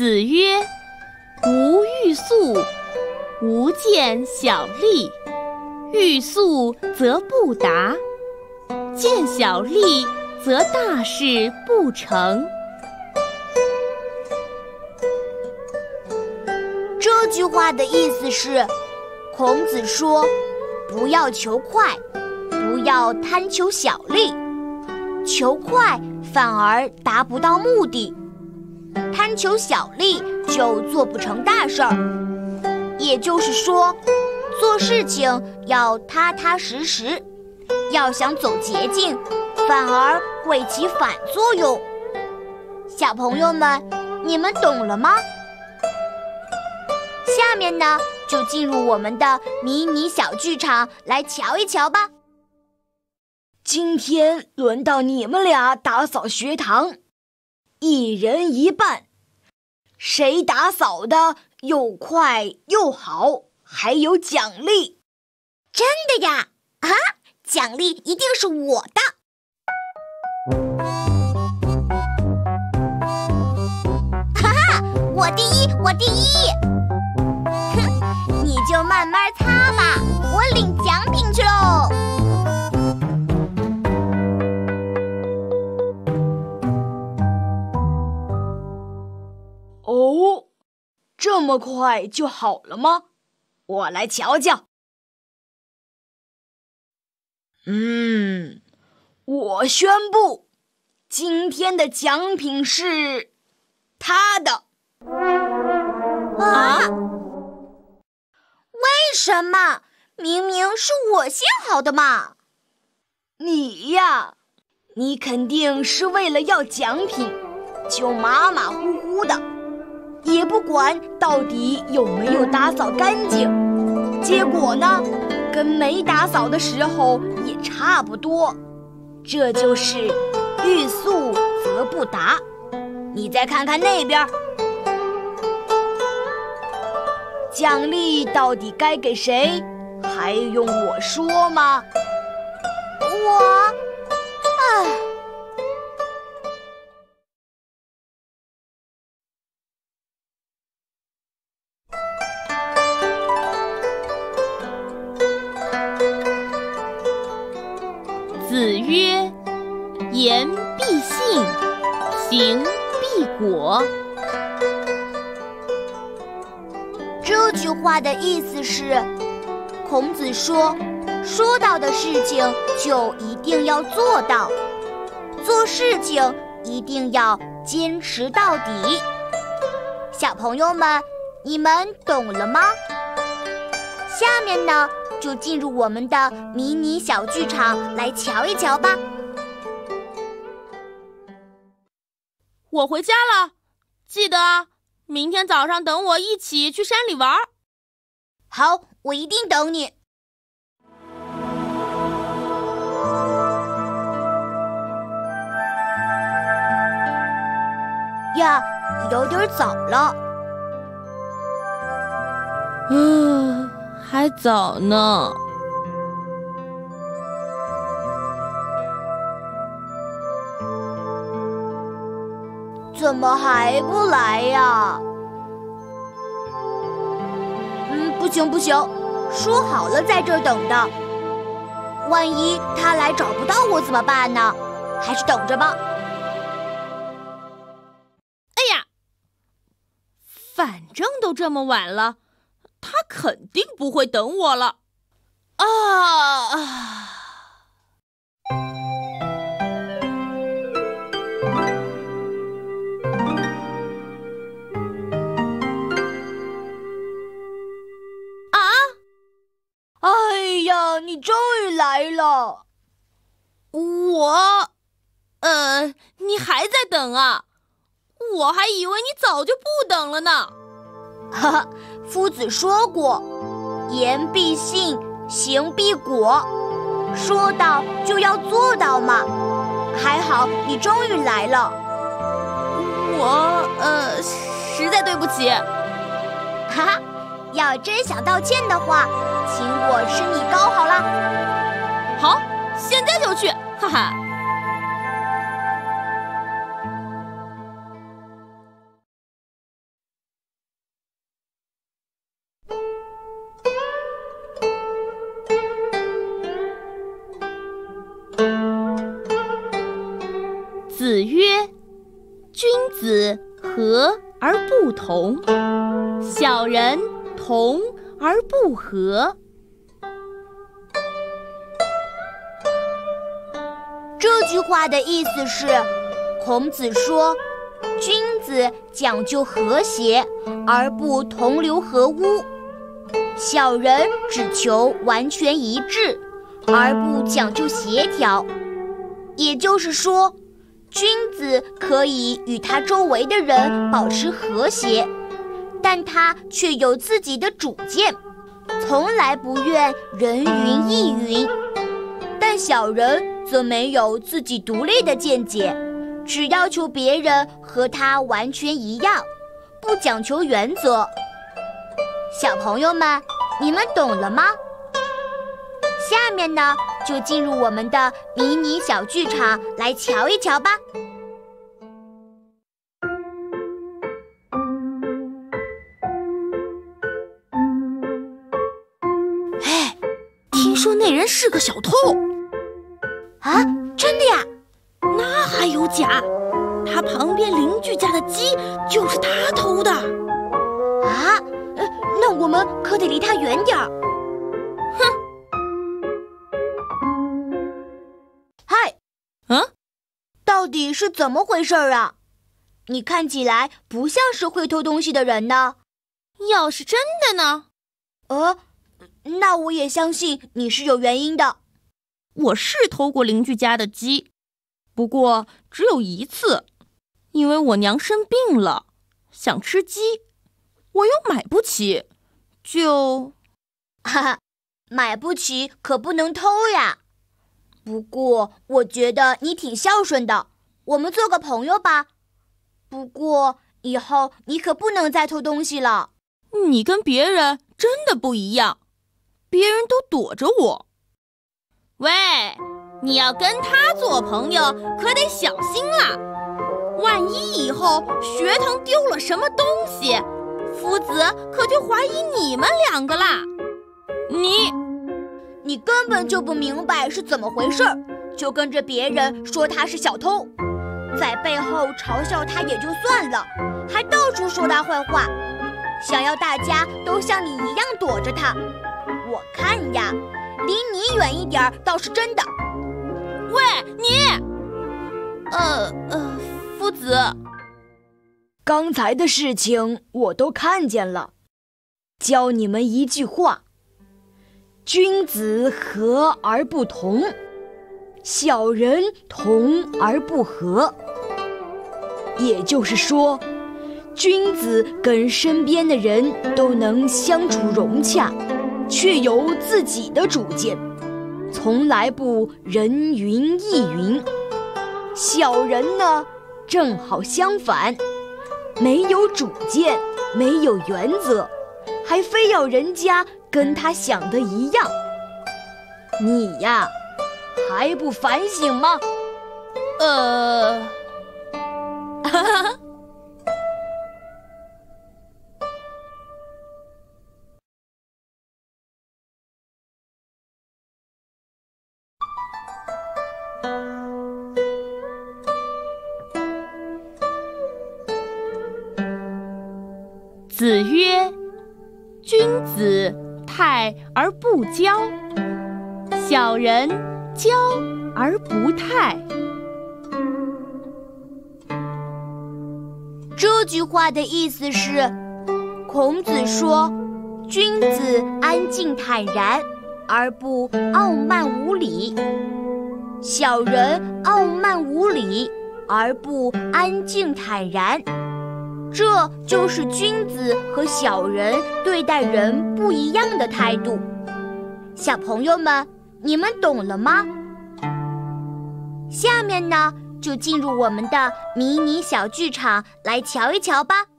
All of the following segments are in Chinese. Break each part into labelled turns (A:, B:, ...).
A: 子曰：吾欲速，吾见小利。欲速则不达，见小利则大事不成。
B: 这句话的意思是，孔子说，不要求快，不要贪求小利，求快反而达不到目的，贪求小利就做不成大事儿。也就是说，做事情要踏踏实实，要想走捷径，反而会起反作用。小朋友们，你们懂了吗？下面呢，就进入我们的迷你小剧场来瞧一瞧吧。
C: 今天轮到你们俩打扫学堂，一人一半。谁打扫的又快又好，还有奖励。
B: 真的呀？啊，奖励一定是我的。哈哈，我第一，我第一！哼，你就慢慢擦吧，我领奖品去喽。
C: 哦，这么快就好了吗？我来瞧瞧。我宣布，今天的奖品是他的。
B: 啊？为什么？明明是我先好的嘛。
C: 你呀，你肯定是为了要奖品，就马马虎虎的，也不管到底有没有打扫干净。结果呢，跟没打扫的时候也差不多。这就是欲速则不达。你再看看那边，奖励到底该给谁，还用我说吗？
A: 子曰：言必信，行必果。
B: 这句话的意思是，孔子说，说到的事情就一定要做到，做事情一定要坚持到底。小朋友们，你们懂了吗？下面呢，就进入我们的迷你小剧场来瞧一瞧吧。
A: 我回家了，记得啊，明天早上等我一起去山里玩。
B: 好，我一定等你。呀，有点早了。
A: 还早呢。
B: 怎么还不来呀？不行不行，说好了在这儿等的。万一他来找不到我怎么办呢？还是等着吧。
A: 哎呀，反正都这么晚了，他肯定不会等我了。
C: 哎呀，你终于来了！
A: 你还在等啊？我还以为你早就不等了呢。
B: 哈哈，夫子说过，言必信，行必果，说到就要做到嘛。还好你终于来了。
A: 实在对不起。
B: 哈哈，要真想道歉的话，请我吃米糕好了。
A: 好，现在就去，哈哈。 子曰：君子和而不同，小人同而不和。
B: 这句话的意思是，孔子说，君子讲究和谐，而不同流合污；小人只求完全一致，而不讲究协调。也就是说，君子可以与他周围的人保持和谐，但他却有自己的主见，从来不愿人云亦云。但小人则没有自己独立的见解，只要求别人和他完全一样，不讲求原则。小朋友们，你们懂了吗？下面呢，就进入我们的迷你小剧场来瞧一瞧吧。
A: 哎，听说那人是个小偷。
B: 啊，真的呀？
A: 那还有假？他旁边邻居家的鸡就是他偷的。
B: 啊，那我们可得离他远点儿。
A: 哼！
B: 嗨，到底是怎么回事啊？你看起来不像是会偷东西的人呢。
A: 要是真的呢？
B: 那我也相信你是有原因的。
A: 我是偷过邻居家的鸡，不过只有一次，因为我娘生病了，想吃鸡，我又买不起，就……
B: 哈哈，买不起可不能偷呀。不过我觉得你挺孝顺的，我们做个朋友吧。不过以后你可不能再偷东西了。
A: 你跟别人真的不一样，别人都躲着我。喂，你要跟他做朋友，可得小心啦！万一以后学堂丢了什么东西，夫子可就怀疑你们两个啦。
B: 你根本就不明白是怎么回事，就跟着别人说他是小偷，在背后嘲笑他也就算了，还到处说他坏话，想要大家都像你一样躲着他。我看呀，离你远一点倒是真的。
A: 喂，你，夫子，
C: 刚才的事情我都看见了。教你们一句话：君子和而不同，小人同而不和。也就是说，君子跟身边的人都能相处融洽，却有自己的主见，从来不人云亦云。小人呢，正好相反，没有主见，没有原则，还非要人家跟他想的一样。你呀，还不反省吗？
A: 哈哈。子曰：君子泰而不骄，小人骄而不泰。
B: 这句话的意思是，孔子说，君子安静坦然，而不傲慢无礼；小人傲慢无礼，而不安静坦然。这就是君子和小人对待人不一样的态度。小朋友们，你们懂了吗？下面呢，就进入我们的迷你小剧场来瞧一瞧吧。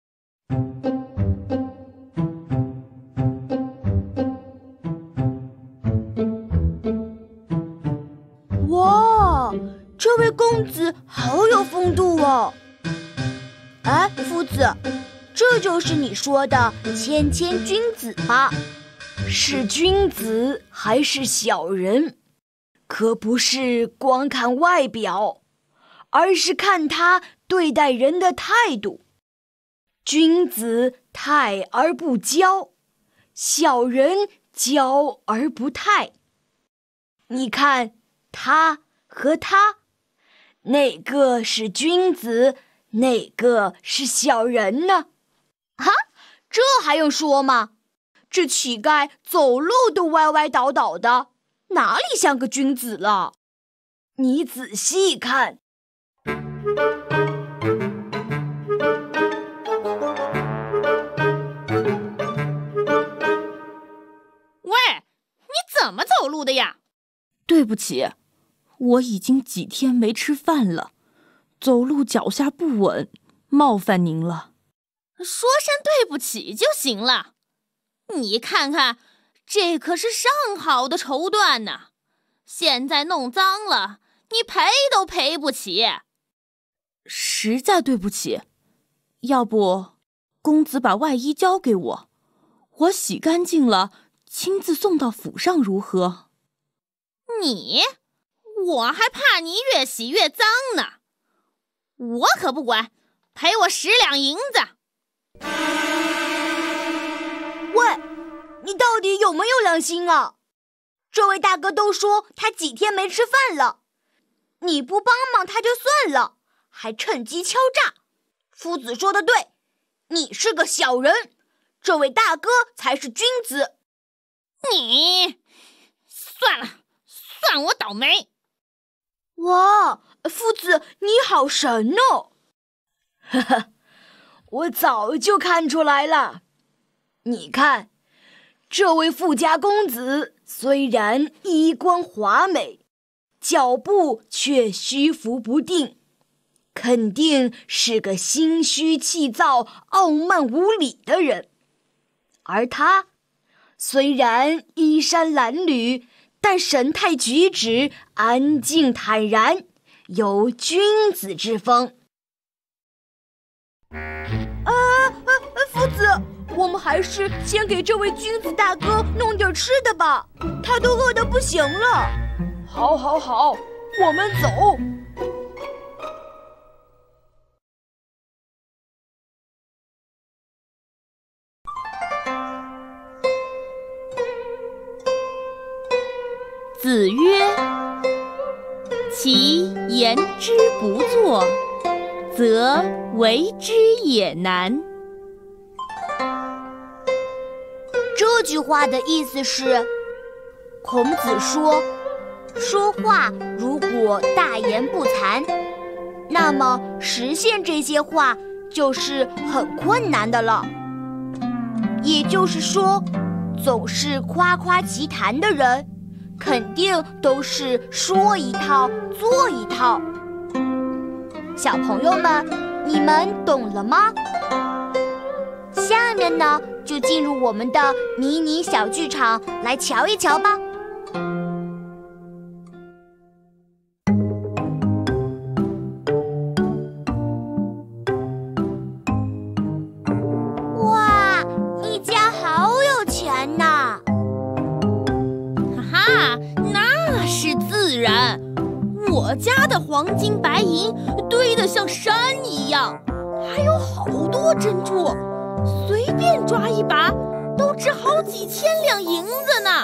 B: 哇，这位公子好有风度哦！哎，夫子，这就是你说的谦谦君子吧？
C: 是君子还是小人，可不是光看外表， 而是看他对待人的态度。君子泰而不骄，小人骄而不泰。你看他和他，哪个是君子，哪个是小人呢？
B: 这还用说吗？这乞丐走路都歪歪倒倒的，哪里像个君子了？
C: 你仔细看。
A: 喂，你怎么走路的呀？
D: 对不起，我已经几天没吃饭了，走路脚下不稳，冒犯您了。
A: 说声对不起就行了。你看看，这可是上好的绸缎呢，现在弄脏了，你赔都赔不起。
D: 实在对不起，要不公子把外衣交给我，我洗干净了亲自送到府上如何？
A: 我还怕你越洗越脏呢。我可不管，赔我10两银子。
B: 喂，你到底有没有良心啊？这位大哥都说他几天没吃饭了，你不帮忙他就算了，还趁机敲诈。夫子说的对，你是个小人，这位大哥才是君子。
A: 算了，算我倒霉。
C: 哇，夫子你好神哦！哈哈，我早就看出来了。你看，这位富家公子虽然衣冠华美，脚步却虚浮不定，肯定是个心虚气躁、傲慢无礼的人。而他虽然衣衫褴褛，但神态举止安静坦然，有君子之风。
B: 夫子，我们还是先给这位君子大哥弄点吃的吧，他都饿得不行了。
C: 好，我们走。
A: 子曰：其言之不作，则为之也难。
B: 这句话的意思是，孔子说话如果大言不惭，那么实现这些话就是很困难的了。也就是说，总是夸夸其谈的人，肯定都是说一套做一套。小朋友们，你们懂了吗？下面呢，就进入我们的迷你小剧场来瞧一瞧吧。哇，你家好有钱呐！
A: 哈哈，那是自然。我家的黄金白银堆得像山一样，还有好多珍珠，随便抓一把都值好几千两银子呢。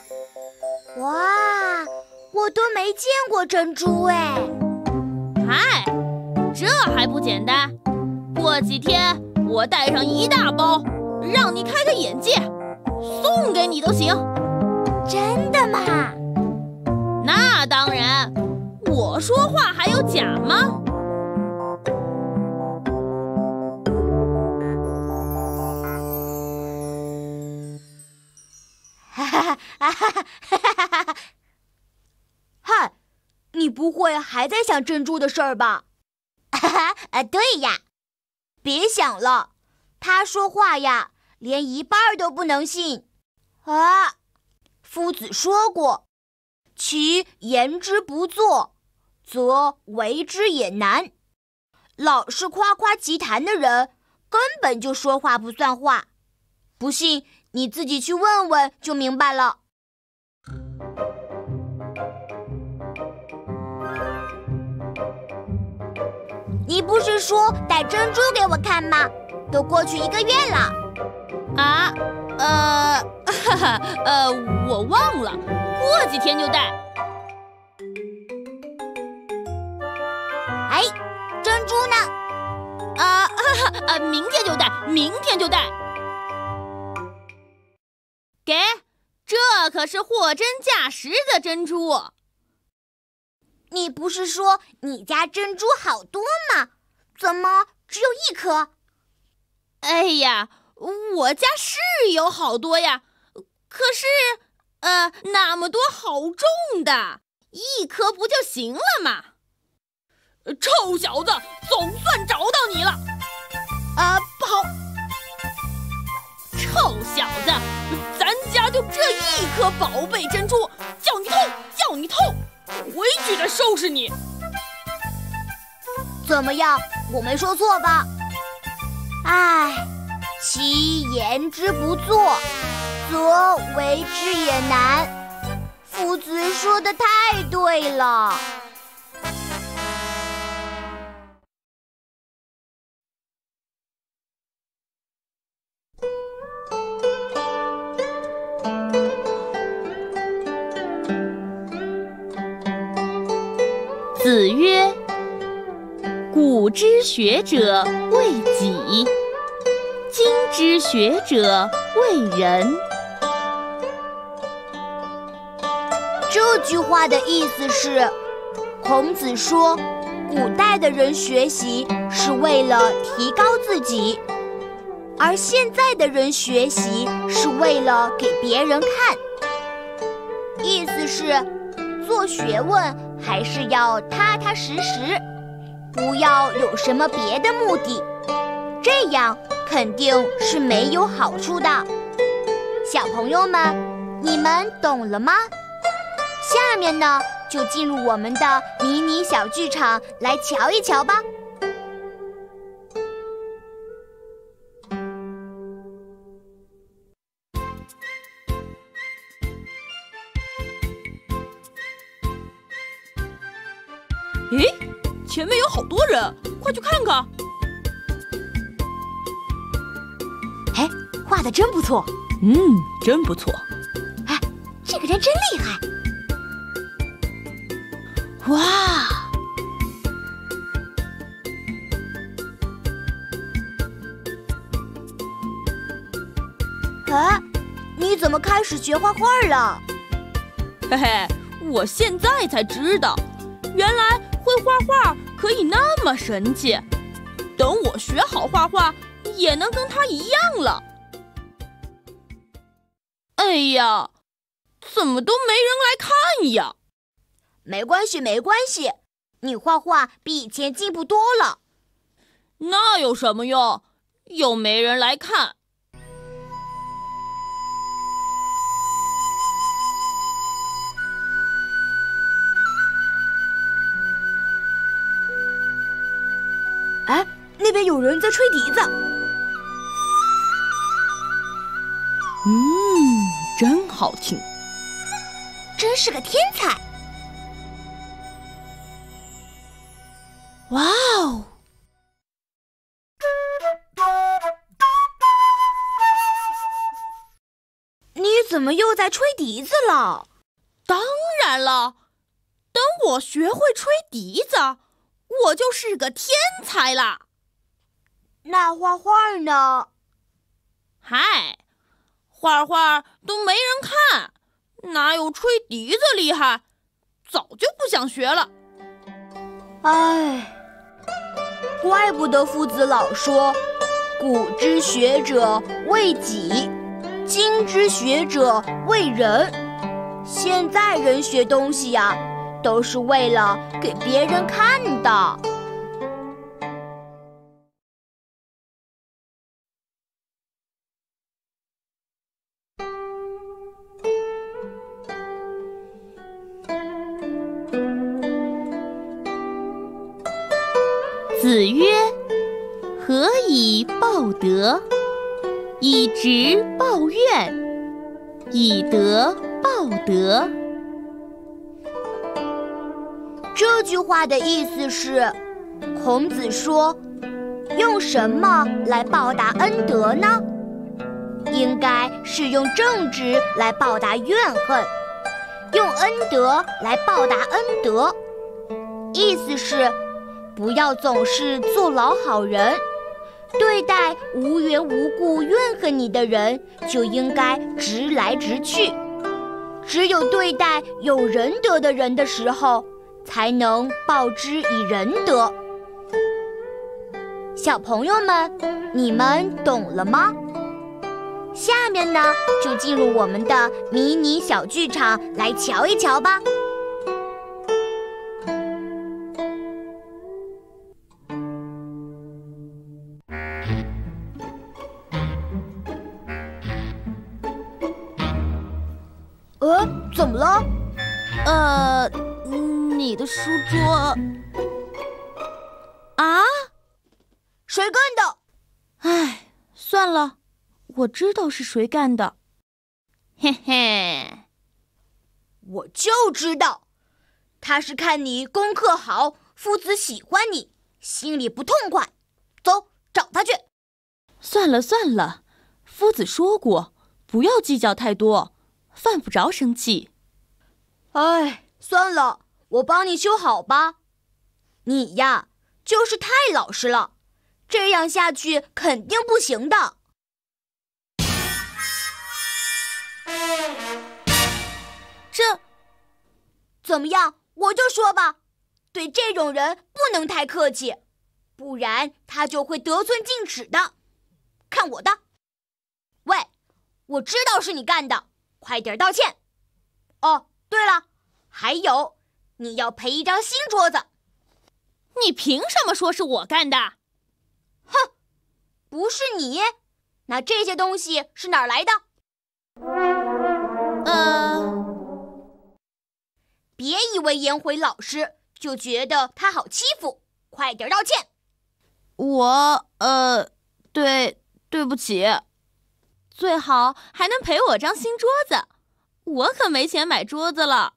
B: 哇，我都没见过珍珠哎！
A: 嗨，这还不简单？过几天我带上一大包，让你开开眼界，送给你都行。
B: 真的吗？
A: 那当然，我说话还有假吗？
B: 嗨，你不会还在想珍珠的事儿吧？对呀，别想了，他说话呀，连一半都不能信。啊，夫子说过，其言之不作，则为之也难。老是夸夸其谈的人，根本就说话不算话。不信，你自己去问问就明白了。 你不是说带珍珠给我看吗？都过去1个月了。
A: 啊，我忘了，过几天就带。
B: 哎，珍珠呢？
A: 明天就带，明天就带。给，这可是货真价实的珍珠。
B: 你不是说你家珍珠好多吗？怎么只有1颗？
A: 哎呀，我家是有好多呀，可是，那么多好重的，1颗不就行了吗？臭小子，总算找到你了！跑！臭小子，咱家就这1颗宝贝珍珠，叫你痛，叫你痛！回去再收拾你！
B: 怎么样，我没说错吧？唉，其言之不作，则为之也难。夫子说的太对了。
A: 子曰：古之学者为己，今之学者为人。
B: 这句话的意思是，孔子说，古代的人学习是为了提高自己，而现在的人学习是为了给别人看。意思是，做学问还是要踏踏实实，不要有什么别的目的，这样肯定是没有好处的。小朋友们，你们懂了吗？下面呢，就进入我们的迷你小剧场来瞧一瞧吧。
D: 诶，前面有好多人，快去看看！
B: 哎，画得真不错。
D: 真不错。
B: 哎，这个人真厉害！
D: 哇！
B: 哎，你怎么开始学画画了？
D: 嘿嘿，我现在才知道，原来会画画可以那么神奇。等我学好画画，也能跟他一样了。哎呀，怎么都没人来看呀？
B: 没关系，没关系，你画画比以前进步多了。
D: 那有什么用？又没人来看。
C: 哎，那边有人在吹笛子。
D: 真好听。
B: 真是个天才。
D: 哇哦！
C: 你怎么又在吹笛子了？
D: 当然了，等我学会吹笛子，我就是个天才啦。
C: 那画画呢？
A: 嗨，画画都没人看，哪有吹笛子厉害？早就不想学了。
C: 唉，怪不得夫子老说，古之学者为己，今之学者为人。现在人学东西呀，都是为了给别人看的。
A: 子曰：何以报德？以直报怨，以德报德。
B: 这句话的意思是， 孔子说，用什么来报答恩德呢？应该是用正直来报答怨恨，用恩德来报答恩德。意思是，不要总是做老好人，对待无缘无故怨恨你的人，就应该直来直去。只有对待有仁德的人的时候，才能报之以仁德。小朋友们，你们懂了吗？下面呢，就进入我们的迷你小剧场来瞧一瞧吧。怎么了？
D: 你的书桌啊？
C: 谁干的？
D: 唉，算了，我知道是谁干的。嘿嘿，
C: 我就知道，他是看你功课好，夫子喜欢你，心里不痛快。走，找他去。
D: 算了算了，夫子说过，不要计较太多，犯不着生气。
C: 哎，算了，我帮你修好吧。你呀，就是太老实了，这样下去肯定不行的。
D: 这
C: 怎么样？我就说吧，对这种人不能太客气，不然他就会得寸进尺的。看我的！喂，我知道是你干的，快点道歉。哦，对了，还有，你要赔一张新桌子。
D: 你凭什么说是我干的？
C: 哼，不是你，那这些东西是哪儿来的？别以为颜回老师就觉得他好欺负，快点道歉。
D: 对不起，最好还能赔我张新桌子，我可没钱买桌子了。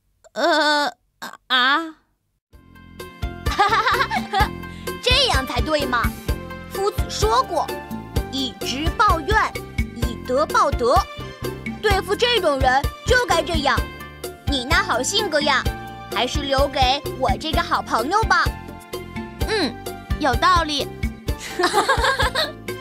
B: 这样才对嘛！夫子说过，以直报怨，以德报德。对付这种人就该这样。你那好性格呀，还是留给我这个好朋友吧。
D: 有道理。